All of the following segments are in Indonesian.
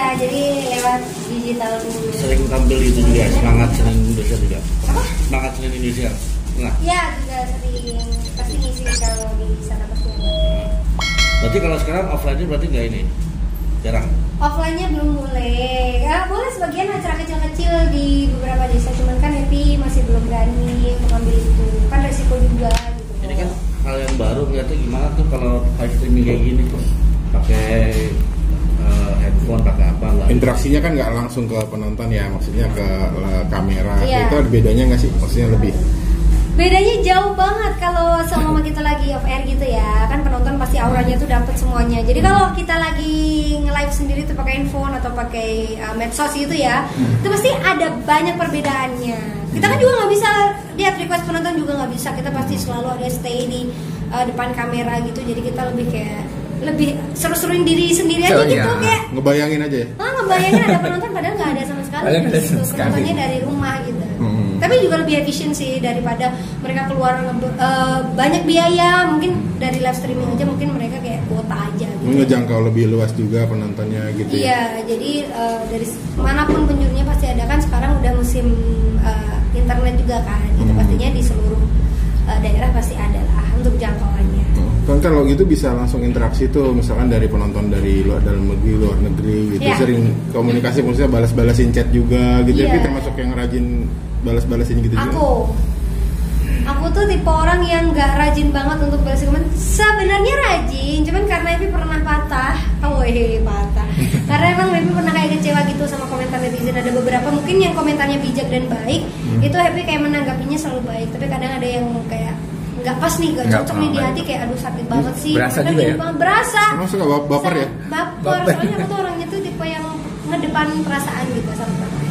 jadi lewat digital dulu. Sering tampil itu juga, semangat Senin Indonesia juga. Apa? Semangat Senin Indonesia. Nah. Iya juga sering, pasti ngisi kalau di sana pasti ada. Berarti kalau sekarang offline-nya berarti nggak ini? Jarang? Offline-nya belum mulai. Ya, boleh sebagian acara kecil-kecil di beberapa desa, cuman kan Happy masih belum berani untuk ambil itu. Kan resiko juga gitu. Ini kan hal yang baru, ternyata gimana tuh kalau live streaming kayak gini tuh? Pakai handphone, pakai apa lah? Interaksinya kan nggak langsung ke penonton ya, maksudnya ke kamera. Iya. Itu ada bedanya nggak sih? Maksudnya lebih? Bedanya jauh banget kalau sama kita lagi off air gitu ya. Kan penonton pasti auranya tuh dapet semuanya. Jadi kalau kita lagi nge-live sendiri tuh pakai handphone atau pakai medsos gitu ya, itu pasti ada banyak perbedaannya. Kita kan juga nggak bisa lihat request penonton, juga nggak bisa. Kita pasti selalu ada stay di depan kamera gitu. Jadi kita lebih seru-seruin diri sendiri aja gitu kayak ngebayangin aja ya. Ngebayangin ada penonton padahal nggak ada sama sekali gitu. Penontonnya dari rumah gitu. Tapi juga lebih efisien sih daripada mereka keluar banyak biaya. Mungkin dari live streaming aja mungkin mereka kayak kuota aja gitu. Ngejangkau lebih luas juga penontonnya gitu. Iya, jadi dari manapun penjurinya pasti ada. Kan sekarang udah musim internet juga kan. Itu pastinya di seluruh daerah pasti ada lah untuk jangkauannya. Kan kalau gitu bisa langsung interaksi tuh, misalkan dari penonton dari dalam negeri, luar negeri gitu. Sering komunikasi, maksudnya balas-balasin chat juga gitu. Tapi termasuk yang rajin balas-balasin gitu juga. Aku tuh tipe orang yang nggak rajin banget untuk balas komen. Sebenarnya rajin, cuman karena Evi pernah patah. Patah. Karena emang Evi pernah kayak kecewa gitu sama komentar netizen. Ada beberapa mungkin yang komentarnya bijak dan baik, itu Evi kayak menanggapinya selalu baik. Tapi kadang ada yang kayak nggak pas nih, nggak cocok nih di hati, kayak aduh sakit banget sih. Berasa juga ya? Berasa. Maksudnya nggak baper ya? Baper. Soalnya aku tuh orangnya tuh tipe yang ngedepan perasaan gitu sama orang lain.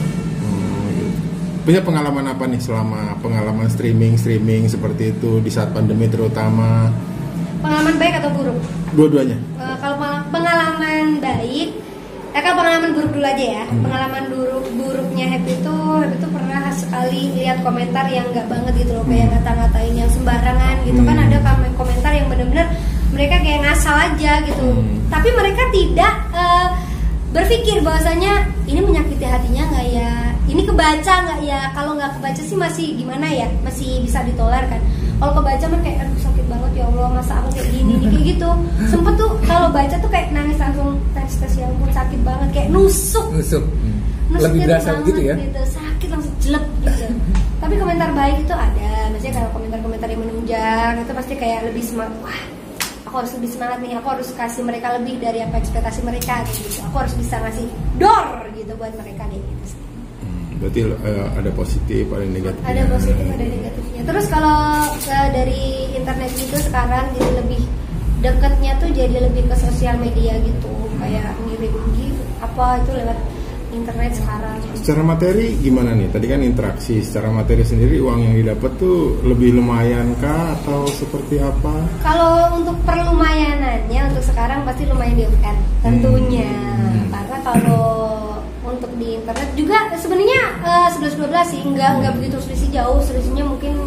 Punya pengalaman apa nih selama pengalaman streaming seperti itu di saat pandemi terutama? Pengalaman baik atau buruk? Dua-duanya. Kalau pengalaman baik, kalau pengalaman buruk dulu aja ya. Pengalaman buruknya Happy itu pernah sekali lihat komentar yang nggak banget gitu loh, kayak ngata-ngatain yang sembarangan gitu. Kan ada komentar yang benar-benar mereka kayak ngasal aja gitu. Tapi mereka tidak berpikir bahwasanya ini menyakiti hatinya nggak ya, ini kebaca nggak ya. Kalau nggak kebaca sih masih gimana ya, masih bisa ditoler kan. Kalau kebaca mah kayak aduh sakit banget ya Allah, masa aku kayak gini nih, kayak gitu. Sempet tuh kalau baca tuh kayak nangis langsung, tes ya ampun sakit banget, kayak nusuk lebih berasa begitu ya gitu, sakit langsung jelek gitu. Tapi komentar baik itu ada, maksudnya kalau komentar-komentar yang menunjang itu pasti kayak lebih semangat. Wah, aku harus lebih semangat nih, aku harus kasih mereka lebih dari apa ekspektasi mereka gitu. Aku harus bisa ngasih door gitu buat mereka gitu. Berarti ada positif, ada negatif. Ada positif, ada negatifnya. Terus kalau dari internet itu sekarang jadi lebih dekatnya tuh jadi lebih ke sosial media gitu, kayak ngirim gitu apa itu lewat internet sekarang. Secara materi gimana nih? Tadi kan interaksi. Secara materi sendiri uang yang didapat tuh lebih lumayan kah atau seperti apa? Kalau untuk perlumayanannya untuk sekarang pasti lumayan di off-air tentunya. Karena kalau untuk di internet juga sebenarnya 11-12 sih, nggak begitu selisih jauh, selisihnya mungkin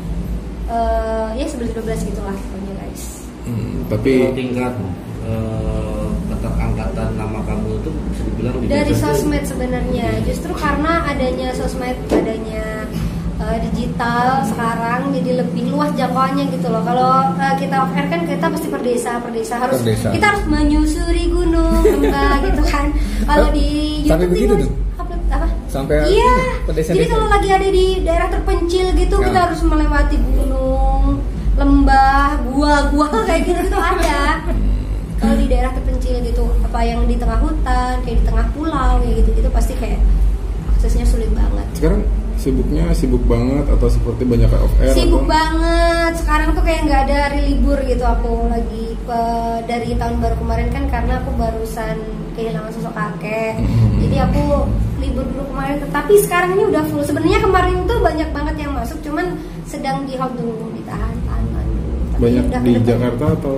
ya 11-12 gitulah pokoknya guys. Tapi tingkat keterangkatan nama kamu itu bisa dibilang dari sosmed sebenarnya, justru karena adanya sosmed, adanya digital sekarang jadi lebih luas jangkauannya gitu loh. Kalau kita off air kan kita pasti per desa harus kita harus menyusuri gunung lembah gitu kan. Kalau di sampai YouTube begitu tuh apa? Sampai iya. Desa-desa. Jadi kalau lagi ada di daerah terpencil gitu kita harus melewati gunung, lembah, gua kayak gitu ada. Kalau di daerah terpencil gitu, apa yang di tengah hutan, kayak di tengah pulau kayak gitu pasti kayak aksesnya sulit banget. Sekarang sibuk banget atau seperti banyak off air? Sibuk banget. Sekarang tuh kayak nggak ada hari libur gitu. Aku lagi dari tahun baru kemarin kan, karena aku barusan kehilangan sosok kakek. Jadi aku libur dulu kemarin. Tapi sekarang ini udah full. Sebenarnya kemarin tuh banyak banget yang masuk, cuman sedang di hold dulu, ditahan dulu. Banyak di Jakarta atau?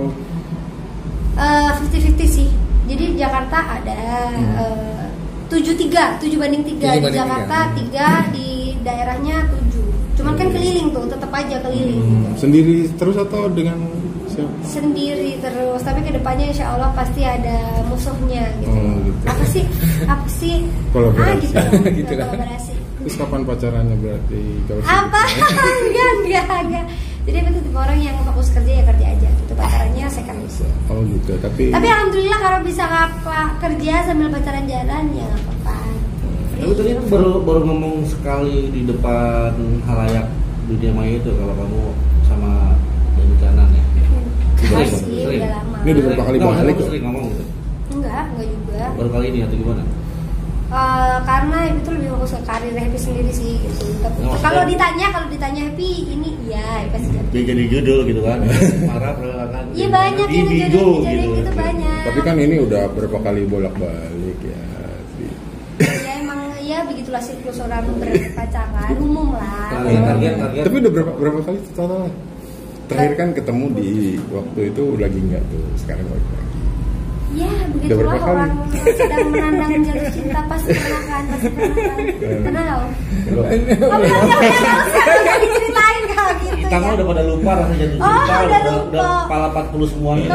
50-50 sih. Jadi Jakarta ada 7-3 banding 3 di Jakarta, 3 di daerahnya 7. Cuman kan keliling tuh, tetap aja keliling gitu. Sendiri terus atau dengan Siap. sendiri terus, tapi kedepannya insya Allah pasti ada musuhnya gitu. Gitu. Apa sih Kolaborasi. gitu lah. Kolaborasi. Terus kapan pacarannya berarti? Kalau Apa? enggak. Jadi itu tipe orang yang fokus kerja ya kerja aja gitu, pacarannya second. Oh gitu, tapi Alhamdulillah kalau bisa kerja sambil pacaran jalan ya nggak apa-apa. Tapi tadi baru ngomong sekali di depan halayak dunia maya itu kalau kamu sama Dani Kanan ya. Masih udah lama. Ini udah berapa kali balik kok? Enggak juga. Baru kali ini atau gimana? Karena itu lebih fokus ke karir Happy sendiri sih gitu. Kalau ditanya Happy ini iya pasti. Dia jadi judul gitu kan. Marah kan. Iya banyak yang jadi gitu banyak. Tapi kan ini udah berapa kali bolak-balik ya. Ya emang ya begitulah siklus orang berpacaran umum lah. Target. Tapi udah berapa kali total? Terakhir kan ketemu di waktu itu lagi enggak tuh, sekarang balik lagi. Ya begitulah orang sedang menandang jatuh cinta pasti pernah kan. Kenal? Belum diceritain kalau gitu. Kita mah udah pada lupa rasa jatuh Oh, cinta, udah lupa. kepala 40 semuanya.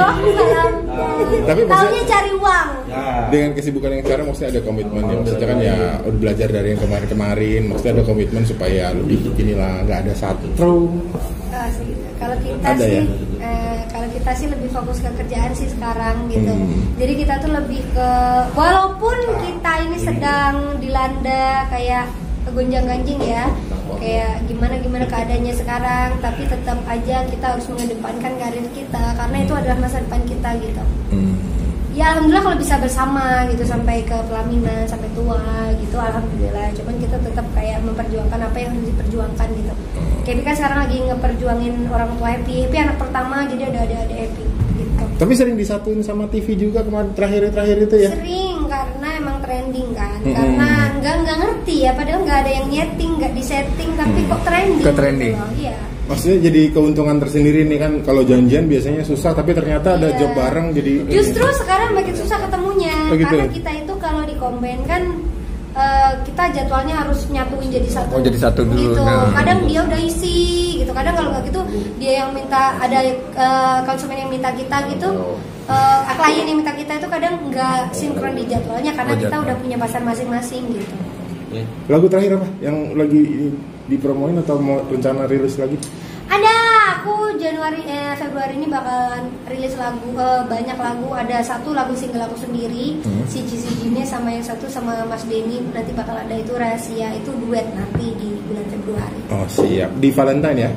Tapi Taunya cari uang. Ya. Dengan kesibukan yang sekarang maksudnya ada komitmen ya, maksudnya kan ya udah belajar dari yang kemarin-kemarin, maksudnya ada komitmen supaya lebih inilah nggak ada setrum. Kalau kita Ada sih, ya? kalau kita sih lebih fokus ke kerjaan sih sekarang gitu. Jadi kita tuh lebih ke, walaupun kita ini sedang dilanda kayak kegonjang-ganjing ya, kayak gimana keadaannya sekarang, tapi tetap aja kita harus mengedepankan karir kita karena itu adalah masa depan kita gitu. Ya alhamdulillah kalau bisa bersama gitu sampai ke pelaminan, sampai tua gitu, alhamdulillah. Cuman kita tetap kayak memperjuangkan apa yang harus diperjuangkan gitu. Kayak kan sekarang lagi ngeperjuangin orang tua Happy anak pertama, jadi ada adik-adik Happy gitu. Tapi sering disatuin sama TV juga kemarin terakhir itu ya? Sering karena emang trending kan. Karena nggak ngerti ya, padahal nggak ada yang nyeting, nggak disetting, tapi kok trending. Kok trending? Gitu loh. Iya. Maksudnya jadi keuntungan tersendiri nih kan, kalau janjian biasanya susah tapi ternyata ada job bareng jadi Justru sekarang makin susah ketemunya gitu. karena kita itu kalau di combine kan kita jadwalnya harus nyatuin jadi satu. Oh, jadi satu dulu. Gitu. Nah. Kadang dia udah isi gitu. Kadang kalau nggak gitu dia yang minta, ada konsumen yang minta kita gitu. Klien yang minta kita itu kadang nggak sinkron di jadwalnya karena kita udah punya pasar masing-masing gitu. Lagu terakhir apa? Yang lagi dipromoin atau mau rencana rilis lagi? Ada, aku Februari ini bakalan rilis lagu, banyak lagu. Ada satu lagu single aku sendiri, siji-sijinya sama yang satu sama Mas Denny. Nanti bakal ada itu rahasia, itu duet nanti di bulan Februari. Oh siap, di Valentine ya?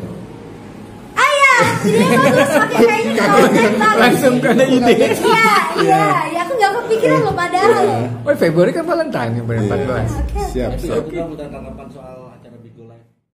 Ini bagus, pakai kayaknya Langsung ada ide. Iya, aku nggak kepikiran loh padahal. Oh, Februari kan Valentine yang 14. Oke. Siap. Kita minta tanggapan soal